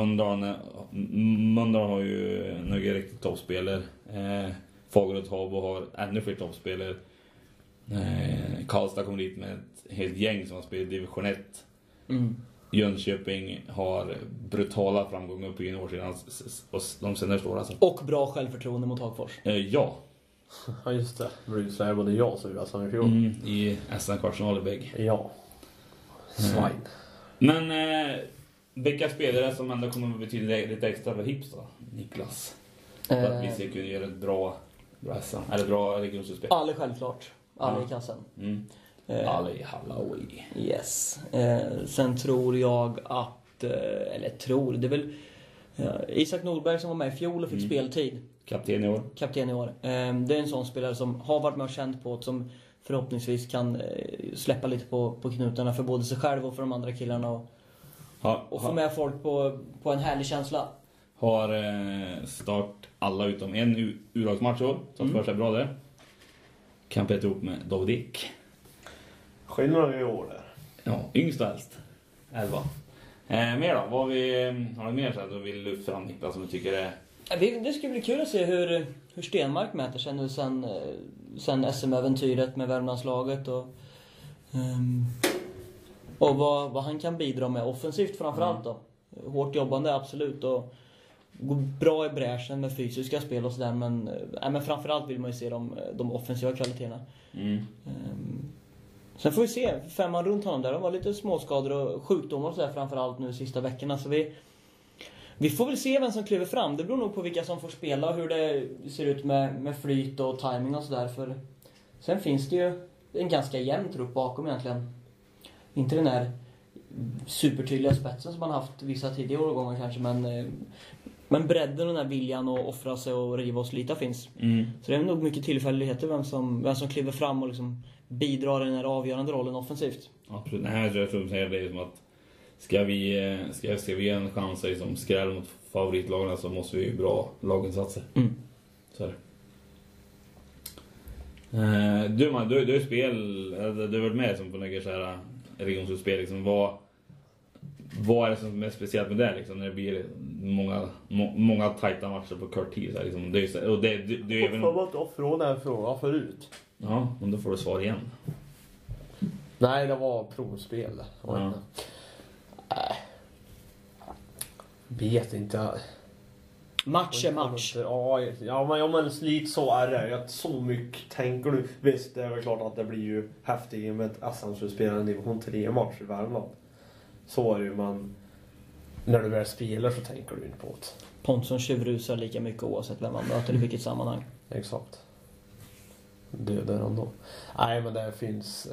Mölndal har ju några riktigt toppspelare. Fagerud Habo har ännu fler toppspelare. Karlstad kommer dit med ett helt gäng som har spelat division 1. Jönköping har brutala framgångar på juniorsidan de senaste åren. Alltså. Och bra självförtroende mot Hagfors. Ja. Ja, just det. Brusar både jag så som i fjol. I SM-kvartsfinalen bägge. Ja. Svine. Men vilka spelare som ändå kommer att betyda lite extra för Hips då? Niklas. För att vi ska kunna göra ett bra SM. Eller bra regionsutspel. Alla självklart. Alla i kassen. Ali Halawi. Yes. Sen tror jag att, det är väl Isak Nordberg som var med i fjol och fick speltid. Kapten i år. Det är en sån spelare som har varit med och känt på, som förhoppningsvis kan släppa lite på knutarna för både sig själv och för de andra killarna och få med folk på en härlig känsla. Har start alla utom en urlagsmatch år, så att för sig bra där. Kan peta ihop med David Ek. Skillnaden i år där. Ja, yngst och äldst. 11. Mer då? Har du mer så att du vill lyfta fram Niklas som du tycker är... Det ska bli kul att se hur Stenmark mäter sig nu sen SM-äventyret med Värmlandslaget och vad han kan bidra med offensivt framförallt då. Hårt jobbande absolut och går bra i bräschen med fysiska spel och sådär, men framförallt vill man ju se de offensiva kvaliteterna. Sen får vi se, 5 man runt honom där, det var lite småskador och sjukdomar och sådär framförallt nu sista veckorna, så vi får väl se vem som kliver fram. Det beror nog på vilka som får spela och hur det ser ut med flyt och timing och sådär, för sen finns det ju en ganska jämn trupp bakom egentligen. Inte den här supertydliga spetsen som man haft vissa tidigare årgångar kanske, men bredden och den här viljan att offra sig och riva och slita finns. Så det är nog mycket tillfälligheter vem som kliver fram och liksom bidrar i den här avgörande rollen offensivt. Absolut. Nej, jag tror det är som att ska vi ge en chans att liksom skrälla mot favoritlagarna så måste vi ju bra laginsatser. Så är det. Du har spel, du har varit med som på några så här regionsutspel liksom, vad är det som är speciellt med det liksom, när det blir många tajta matcher på kort tid så här, liksom, det är och det är även om man inte från den här frågan förut. Ja, men då får du svar igen. Nej, det var provspel. Ja. Vet inte. Match är match. Ja, men slit så är det. Så mycket tänker du. Visst, det är väl klart att det blir ju häftigt med ett SM-spel en division 3-match i Värmland. Så är det ju, men när du väl spelar så tänker du inte på det. Pontusson tjuvrusar lika mycket oavsett vem man möter i vilket sammanhang. Exakt. Dödar han då. Nej, men det finns...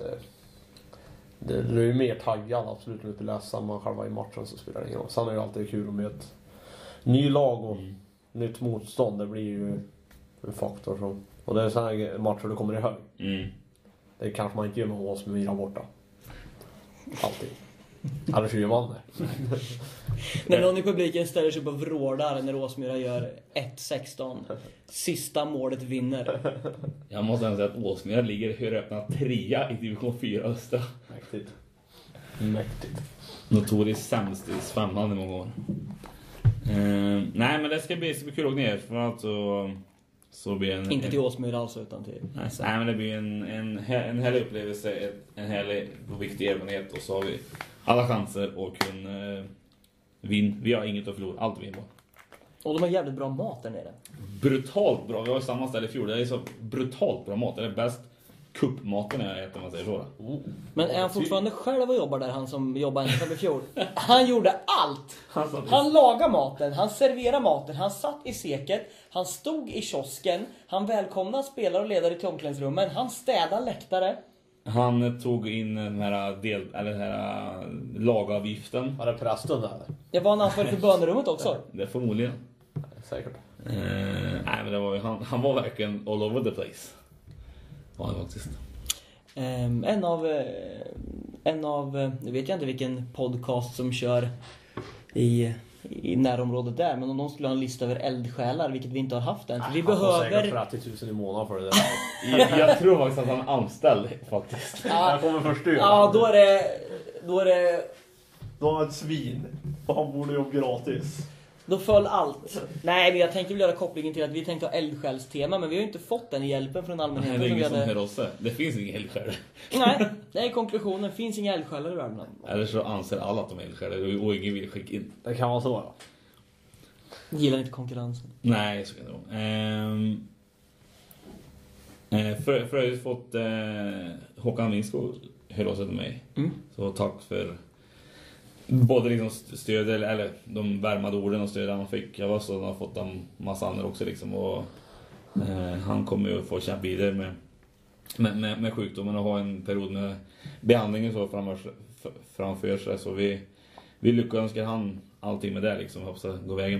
Det är ju mer taggad absolut när du läser man själva i matchen, så spelar det ingen roll. Sen är det alltid kul att möta ny lag och nytt motstånd. Det blir ju en faktor som... Och det är sådana här matcher du kommer ihåg. Det kanske man inte gör med Åsmyra borta. Alltid. Eller så gör man det. När någon i publiken ställer sig på vrårdar när Åsmyra gör 1-16. Sista målet vinner. Jag måste säga att Åsmyra ligger högöppna 3 i division 4 östra. Mäktigt. Notoriskt sämst i Svamland i många år. Nej, men det ska bli kul att ner för att så blir en... Inte till Åsmyra alltså, utan till... Nej, men det blir en härlig upplevelse, en härlig och viktig erfarenhet, och så har vi alla chanser att kunna vinna. Vi har inget att förlora, allt vinner. Och de har jävligt bra mat där nere. Brutalt bra, vi har samma ställe i fjol. Det är så brutalt bra mat, det är bäst kuppmaten jag äter, man säger så. Men är han fortfarande själv och jobbar där, han som jobbar ensam i fjol? Han gjorde allt! Han lagade maten, han serverade maten, han satt i seket, han stod i kiosken, han välkomnade spelare och ledare till omklädningsrummen, han städade läktare. Han tog in den här lagavgiften. Var det prästen där? Det var han ansvarig för bönerummet också. Det är förmodligen. Säkert. Nej, men det var ju, han var verkligen all over the place. Ja, faktiskt. En av nu vet jag inte vilken podcast som kör i i närområdet där. Men om de skulle ha en lista över eldsjälar, vilket vi inte har haft än. För vi Han får säkert behöver... 30 000 i månaden för det där. Jag tror faktiskt att han är anställd faktiskt. Jag kommer först ut. Ja, då är det... Då har ett svin. Och han borde jobba gratis. Då föll allt. Nej, men jag tänker väl göra kopplingen till att vi tänkte ha eldsjälstema, men vi har ju inte fått den hjälpen från allmänheten. Det är ingen vi som hör oss. Det finns ingen eldsjäl. Nej, det är konklusionen. Finns inga eldsjälar i Värmland. Eller så anser alla att de är eldsjälar och ingen vill skicka in. Det kan vara så, ja. Gillar inte konkurrensen. Nej, så kan det vara. För jag har fått Håkan Winskog hör av sig till mig. Så tack för både liksom stöd eller de värmade orden och stöd han fick. Jag var så han har fått en massa andra också liksom, och han kommer ju få kämpa vidare med sjukdomen och ha en period med behandlingen så framför sig, så vi lyckönskar han allting med det liksom, hoppas det går vägen.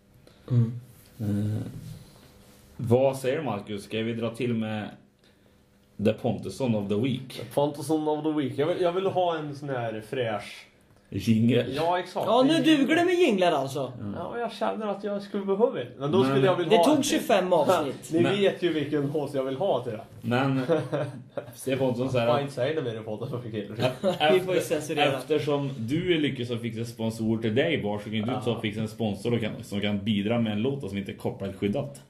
Vad säger du, Marcus? Ska vi dra till med The Pontusson of the Week? Pontusson of the Week. Jag vill ha en sån här fräsch Jingle. Ja, exakt. Ja, nu duger det med jinglar alltså. Ja, jag känner att jag skulle behöva det. Men då skulle jag vilja Det ha... tog 25 avsnitt. Ni vet ju vilken host jag vill ha till det. Men Stefan så Jag här, får inte säga det mer i podden för killar. Vi får ju censurera. eftersom du är lyckats att fixa sponsor till dig, var så kan du ta och fixa en sponsor som kan bidra med en låt som inte är copyrightskyddat.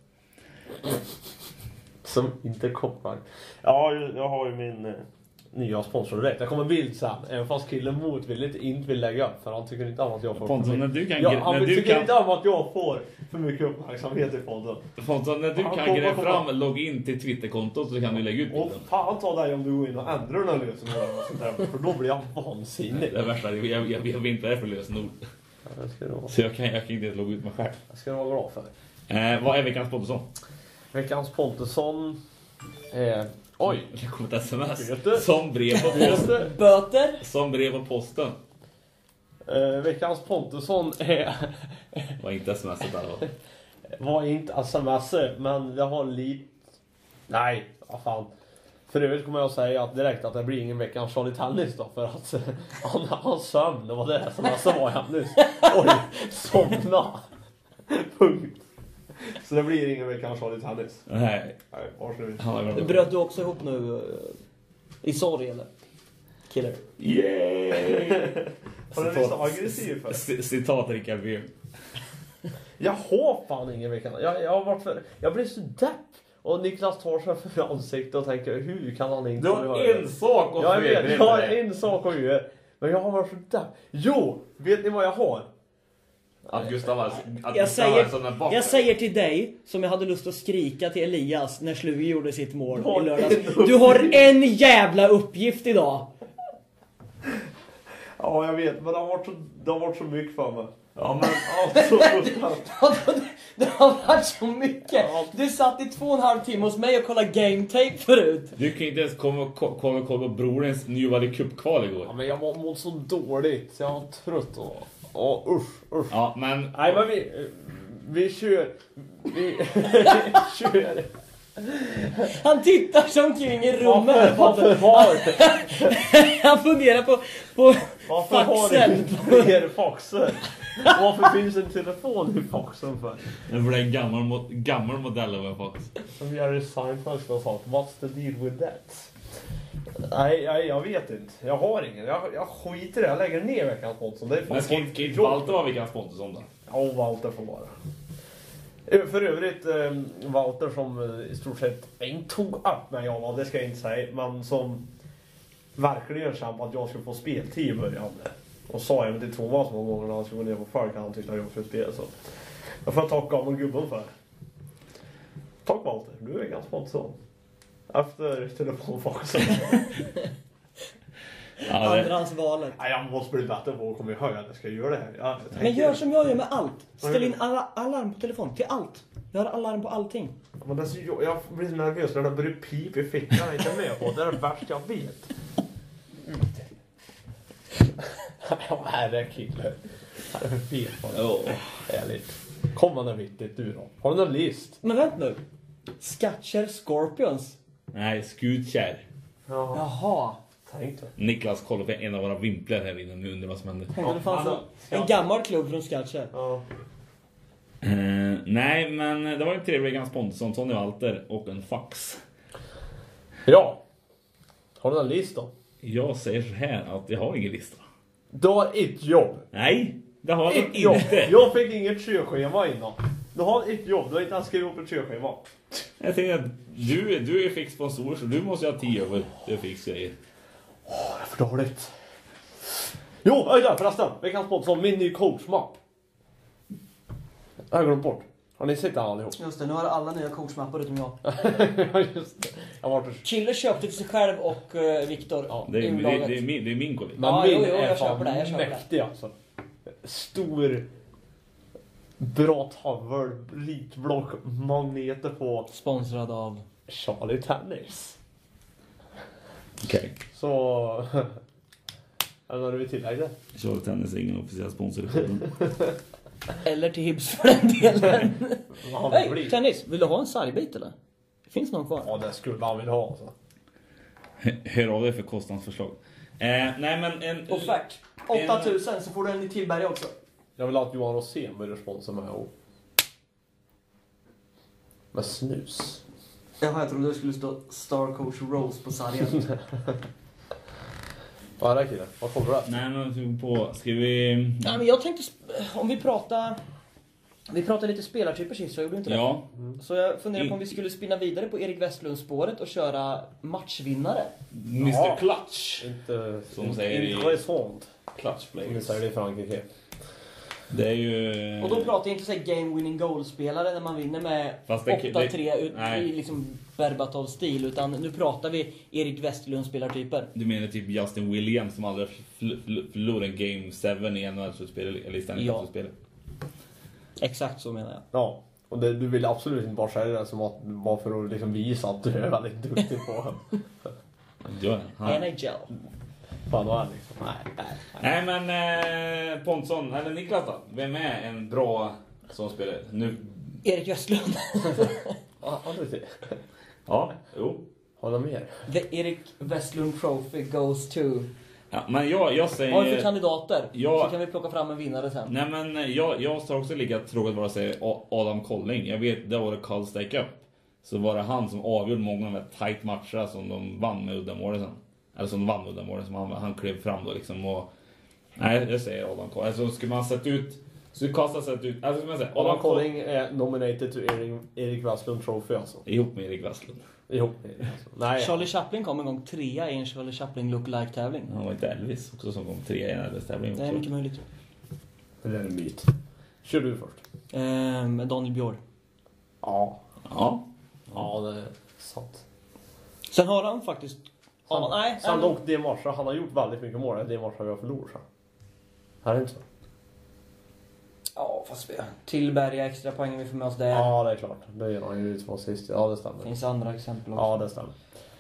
Som inte kopplar. Ja, jag har ju min nya sponsor direkt. Jag kommer bild sen. Även fast killen motvilligt inte vill lägga upp. För han tycker inte om att jag får... Pontus, när du kan, Ja, han när du tycker kan, inte om att jag får för mycket uppmärksamhet i podden. Pontus, när du Han kan kommer gräva på- fram login till Twitterkontot så kan du lägga ut Och bilden. fan ta dig om du går in och ändrar den här lösenorden och sånt där. För då blir jag vansinnig. Det är värsta, jag vet inte vad det är för lösenord. Ja, det ska du vara. Så jag kan inte ens logga ut mig själv. Jag ska vara glad för. Vad är veckans Pontusson? Veckans Pontusson är... Oj! Det kommer ett sms. Vet du? Som brev på Vet posten. du? Böter. Som brev på posten. Veckans Pontusson är... Var inte smset där då. Var inte sms, men jag har lite... Nej, vad fan. För övrigt kommer jag säga att direkt att det blir ingen veckans Charlie Tennis då. För att han sömn, det var det som var jag nyss. Oj, somna. Punkt. Så det blir ingen veckans Charlie Tennis. Nej. Nej, varsågod. Han har varit- Bröt du också ihop nu i sorg eller? Killer. Yay! Har du så aggressiv för? Citat Rickard Björn. Jag har fan ingen veckan. Jag har varit för... Jag blir så depp. Och Niklas tar sig för ansiktet och tänker, hur kan han inte... Du har en sak att Jag vet, förbereda jag har dig. en sak att göra. Men jag har varit så depp. Jo, vet ni vad jag har? Att Gustav var Jag säger till dig, som jag hade lust att skrika till Elias när Sluge gjorde sitt mål Ja, i lördags. en uppgift. Du har en jävla uppgift idag. Ja, jag vet. Men det har varit så mycket för mig. Ja, men alltså... Det har varit så mycket. Du satt i 2,5 timmar hos mig och kollade game tape förut. Du kan inte ens komma och kolla på brorens nyvalde cupkval igår. Ja, men jag mått så dåligt. Så jag var trött och usch. Ja, men... Nej, men vi kör. Vi kör. Han tittar sig omkring i rummet. Varför Han funderar på har faxen. du fler faxer? Varför finns en telefon i faxen för? Det var en gammal modell av en fax. Som Jerry Seinfeld skulle ha sagt, what's the deal with that? Nej, jag vet inte. Jag har ingen. Jag skiter i det. Jag lägger ner veckans Pontusson. Det är Men ska inte Walter vara veckans Pontusson då? Ja, Walter får vara. För övrigt, Walter som i stort sett inte tog upp mig av, det ska jag inte säga, men som verkligen kämpade att jag skulle få speltid i början. Och sa jag till Thomas många gånger när han skulle gå ner på folk, han tyckte att jag skulle spela, så jag får tacka gammal gubben för. Tack Walter, du är ganska Pontusson. Efter telefonfaxen. Ja, det... Andrahandsvalet. Nej, jag måste bli bättre på att komma ihåg att jag ska göra det här. Jag Men gör som jag gör med allt. Ställ in alarm på telefon till allt. Jag har alarm på allting. Men det är så, jag blir så nervös när det börjar pip i fickan. Jag är inte med på. Det är det värsta jag vet. Ja, herre kille. Det är fel på det. Härligt. Kommande viktigt du då. Har du någon list? Men vänta nu. Skatcher Scorpions. Nej, skutkär. Ja. Jaha. Tänk då. Niklas kollar på en av våra vimplar här inne nu under vad som händer. Tänkte det fanns en gammal klubb från Skatcher. Ja. Nej, men det var ju 3 veckans Pontusson, Tony Walter och en fax. Ja. Har du en lista? Jag säger så här att jag har ingen lista. Du har ett jobb. Nej, det har jag Ett jobb. inte. Jag fick inget körschema innan. Du har ett jobb, du har inte ens skrivit upp ett körschema. Jag tänker att du fick sponsor så du måste ha 10 över. Det fick grejer. Det är för dåligt. Jo, förresten. Veckans Pontusson, min ny coachmapp. Jag har glömt bort. Har ni sett den allihop? Just det, nu har alla nya coachmappar utom jag. Just det. Jag var Kille köpte till sig själv och Viktor. Ja, Det är min kollega. Men Ja, min jo, är jag fan köper det, jag köper det. mäktig alltså. Stor, bra tavla, ritblock, magneter på. Sponsrad av... Charlie Tennis. Okej. Så... Är det något du vill tillägga? Charlie Tennis är ingen officiell sponsor i podden. Eller till Hibs för den delen. Vad har vi Hej, blivit? tennis. Vill du ha en sargbit eller? Finns någon kvar? Ja, det skulle han vilja ha alltså. Hör av dig för kostnadsförslag. Nej men en... Offert. 8000 så får du en i Tillberg också. Jag vill att Johan Rosén börjar sponsra med och... Med snus. Jaha, jag trodde det skulle stå Star Coach Rose på sargen. Vad är det killen? Vad kollar du där? Nej men på... Ska vi... Nej, men jag tänkte... Om vi pratar... Vi pratade lite spelartyper sist, så gjorde du inte det? Ja. Så jag funderar på om vi skulle spinna vidare på Erik Westlunds spåret och köra matchvinnare. Mr. Ja. Clutch. Inte... Som säger i- Intressant. Clutch Som vi players. säger det i Frankrike. Det är ju... Och då pratar jag inte så här game winning goal-spelare när man vinner med Fast det- 8-3 ut nej. i liksom Berbatov-stil. Utan nu pratar vi Erik Westlunds spelartyper. Du menar typ Justin Williams som aldrig förlorade en Game 7 i NHL-slutspelet eller i Stanley Ja. Cup-slutspelet. Exakt så menar jag. Ja. Och det, du vill absolut inte bara säga det som att bara för att liksom visa att du är väldigt duktig på... Ja, han. NHL. Fan, vad är det liksom? Nej. Nej men Pontusson, eller Niklas då? Vem är en bra som spelare? Nu... Erik Westlund. Ja, har du det? Ja, jo. Har du mer? The Erik Westlund Trophy goes to... Ja, men jag säger... Vad har vi för kandidater? Ja. Så kan vi plocka fram en vinnare sen. Nej men jag står också lika tråkigt bara att säga Adam Colling. Jag vet, det var det Carl Stake Up. Så var det han som avgjorde många av de här tight matcherna som de vann med uddamålet sen. Eller som de vann med uddamålet som han klev fram då liksom. Och, nej, jag säger Adam Colling. Alltså skulle man sett ut... Skulle Karlstad sett ut... Alltså skulle man säga... Adam Colling är nominated to Erik Westlund Trophy alltså. Ihop med Erik Westlund. Ihop med alltså. Nej. Charlie Chaplin kom en gång 3 i en Charlie Chaplin lookalike-tävling. Han var inte Elvis också som kom 3 i en Elvis-tävling Det är också. mycket möjligt. Det är en myt. Kör du först. Daniel Björk. Ja. Ja. Ja, det är sant. Sen har han faktiskt... Sen dock det matchen, han har gjort väldigt mycket mål. Det matchen vi har förlorat. Här är det inte så. Ja, fast vi... Tillberga extra poäng vi får med oss där. Ja, det är klart. Det gör han ju ut från sist. Ja, det stämmer. Finns andra exempel också. Ja, det stämmer.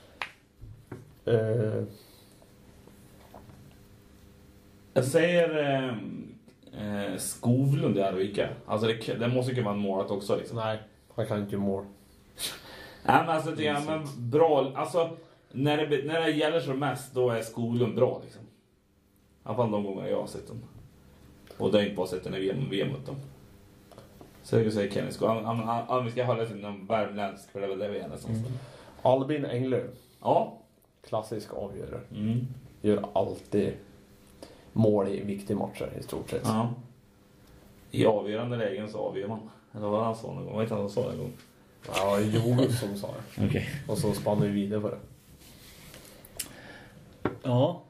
Jag säger Skovlund i Arvika. Alltså det måste ju vara en målet också liksom. Nej, han kan inte göra mål. Nej men alltså det är men bra. Alltså när det gäller så mest då är Skovlund bra liksom. I alla fall de gånger jag har sett dem. Och det är inte bara sett den i VM mot dem. Så jag säger Kenny Skov. Vi ska hålla till någon värmländsk för det är väl det vi är nästan. Albin Englö. Ja. Klassisk avgörare. Mm. Gör alltid mål i viktiga matcher i stort sett. Ja. I avgörande lägen så avgör man. Eller vad han sa någon gång? Vad vet han sa en gång? Ja, Jogus som sa det. Okej. Och så spann vi vidare på det. Ja.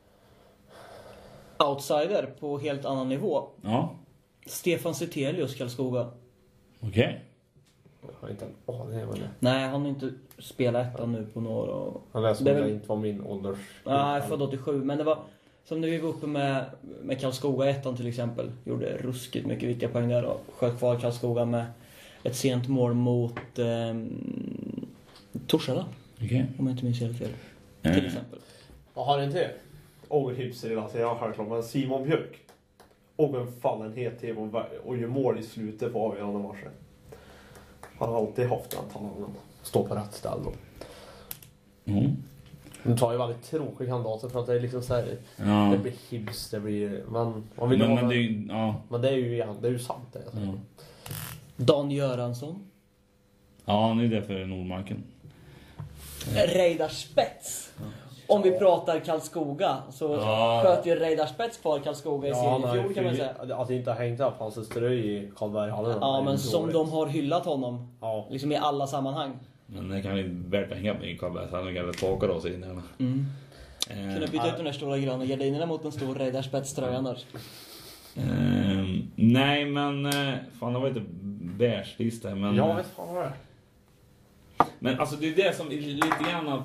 Outsider på helt annan nivå. Ja. Stefan Zethelius, Karlskoga. Okej. Jag har inte en aning om det. Nej, han har inte spelat ettan nu på några år. Han läste Det är att det väl- inte var min ålders... Nej, född 87. Men det var som när vi var uppe med Karlskoga ettan till exempel. Gjorde ruskigt mycket viktiga poäng där och sköt kvar Karlskoga med ett sent mål mot Torshälla. Okej. Om jag inte minns helt fel. Till exempel. Jag har en till. Och hipsrelaterat självklart. Men Simon Björk. Och en fallenhet till och gör mål i slutet på avgörande matcher. Han har alltid haft den talangen. Stå på rätt ställe då. Mm. De tar ju väldigt tråkiga kandidater för att det är liksom så här, det blir Hibs, det blir man vill men det är ju, men det är ju sant det. Alltså. Dan Göransson. Ja, nu är det för Nordmarken. Reidar Spets. Om vi pratar Karlskoga så sköt ju Reidar Spets kvar Karlskoga i serien i fjol kan man säga. Att det inte har hängt upp hans ströj i Karlberghallen. Ja, men som de har hyllat honom. Ja. Liksom i alla sammanhang. Men det kan ju värt att hänga med i Karlberg. Så han kan tåka då sig in där. Kunna byta ut de där stora gröna gardinerna mot en stor Reidar Spets-tröja annars. Nej, men fan, det var inte bärslista. Men Jag vet fan vad det är. Men alltså det är det som är lite grann att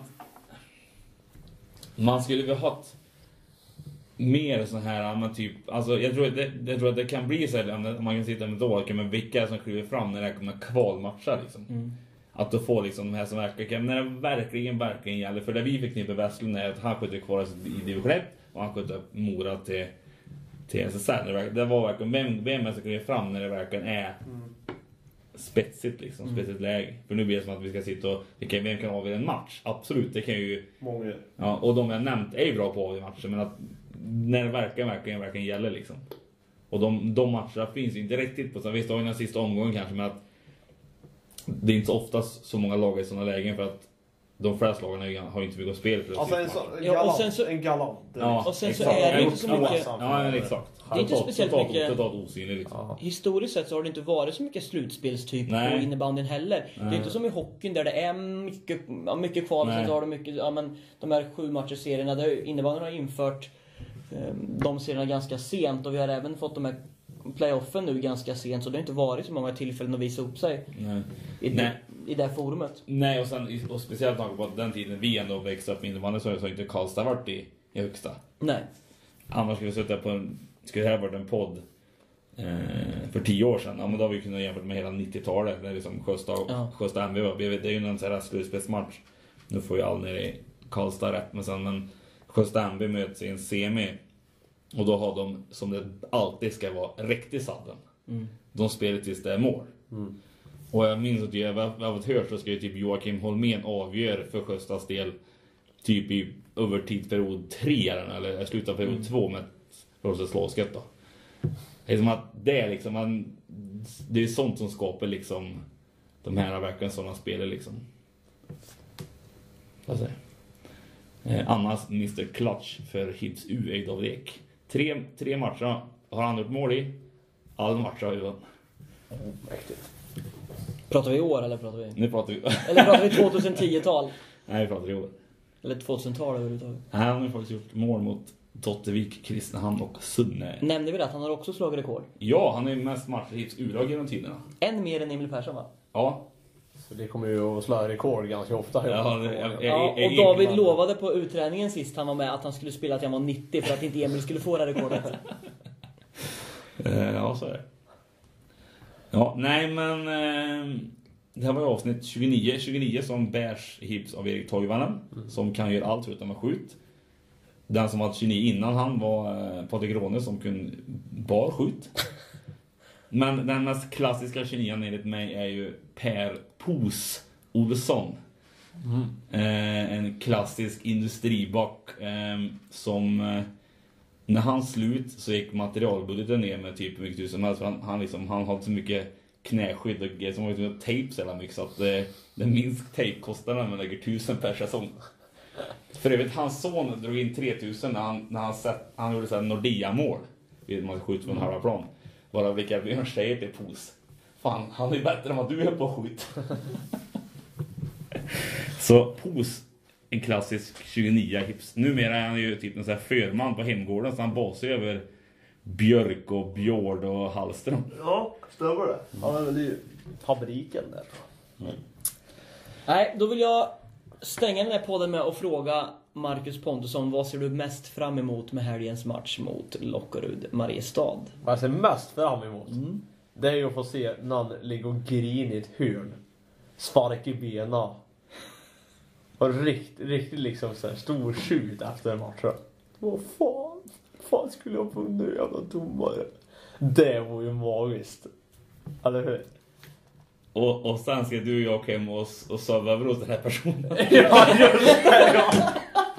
man skulle vilja ha mer så här, men typ, alltså jag tror att det kan bli så här, om man kan sitta med då, men vilka som kliver fram när det kommer kvalmatcher liksom. Att då får liksom de här som verkar, när det verkligen gäller, för det vi fick knipa Västlund är att han skötte kvar i division 1 och han skötte Mora till SSR. Det var verkligen vem som kliver fram när det verkligen är spetsigt liksom, spetsigt läge. För nu blir det som att vi ska sitta och vem kan avgöra en match? Absolut, det kan ju många. Ja, och de jag nämnt är ju bra på att avgöra matcher, men att när det verkligen gäller liksom. Och de matcherna finns ju inte riktigt på så visst har ju den sista omgången kanske, men att det är inte så oftast så många lag i sådana lägen för att de flesta lagen har inte mycket att spela för. Alltså en galant. Ja, och sen så är det inte så mycket. Ja, exakt. Det är inte speciellt mycket. Totalt osynlig liksom. Historiskt sett så har det inte varit så mycket slutspelstyp på innebandyn heller. Det är inte som i hockeyn där det är mycket kval, sen så har de mycket, men de här 7 matcher-serierna där innebandyn har infört de serierna ganska sent, och vi har även fått de här playoffen nu ganska sent, så det har inte varit så många tillfällen att visa upp sig i det forumet. Nej, och speciellt tanke på att den tiden vi ändå växte upp med innebandy så har inte Karlstad varit i högsta. Nej. Annars skulle vi sitta på skulle det här varit en podd för 10 år sedan. Ja, men då har vi kunnat jämföra med hela 90-talet där liksom Sjösta MV var. Det är ju en sån här slutspelsmatch. Nu får ju all nere i Karlstad rätt, men Sjösta MV möts i en semi. Och då har de, som det alltid ska vara, riktigt sadden. De spelar tills det är mål. Och jag minns att jag har hört så ska ju typ Joakim Holmén avgöra för Sjöstads del typ i övertidsperiod 3 eller slutet av period 2 med ett slåskett då. Det är som att det är liksom det är sånt som skapar liksom de här verkligen sådana spelare liksom. Vad säger annars Mr. Clutch för Hibs U ägd av Ek. 3 matcher har han gjort mål i. Alla matcher har ju vunnit. Mäktigt. Pratar vi i år eller pratar vi? Nu pratar vi. Eller pratar vi 2010-tal? Nej, vi pratar i år. Eller 2000-tal överhuvudtaget. Han har faktiskt gjort mål mot Tottervik, Kristinehamn och Sunne. Nämnde vi det att han har också slagit rekord? Ja, han är mest matcher i Hibs U-lag genom tiderna. En mer än Emil Persson, va? Ja. Så det kommer ju att slå rekord ganska ofta. Och David lovade på utträningen sist han var med att han skulle spela att han var 90 för att inte Emil skulle få det rekordet. Ja, så är det. Ja, nej men det här var ju avsnitt 29 som bärs Hibs av Erik Toivonen som kan göra allt utan att skjut. Den som var 29 innan han var Patrik Råne som kunde bara skjut. Men den mest klassiska 29an enligt mig är ju Per Pos Olsson. En klassisk industriback som när han slut så gick materialbudgeten ner med typ mycket tusen helst. Han hade så mycket knäskydd och som var ju tejp så mycket så att den minst tejpkostnaden man lägger 1000 per säsong. För övrigt hans son drog in 3000 när han gjorde så här Nordea-mål vid man skjuter från halva plan. Bara vilka Björn säger till Pos. Fan, han är bättre än vad du är på skjut. Så Pos, en klassisk 29 Hibs. Numera är han ju typ en sån här förman på hemgården så han basar över Björk och Björd och Hallström. Ja, stämmer det. Han är väl i fabriken där. Nej, då vill jag stänga den här podden med att fråga Marcus Pontusson, vad ser du mest fram emot med helgens match mot Lockerud Mariestad? Vad jag ser mest fram emot? Det är ju att få se någon ligga och grina i ett hörn. Spark i bena. Och riktigt liksom så här stor skjut efter matchen. Vad fan skulle jag få nu jävla domare? Det var ju magiskt. Eller hur? Och sen ska du och jag hem och söva över hos den här personen. Ja, just det, ja.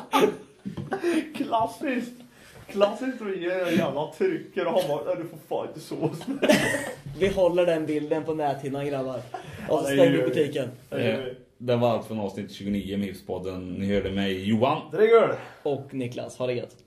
Klassiskt då ger jag jävla trycker och han bara, du får fan inte sås. Vi håller den bilden på näthinnan, grabbar. Och så stänger vi butiken. Det var allt från avsnitt 29 med Hipspodden. Ni hörde mig, Johan. Drängel. Och Niklas, ha det gött.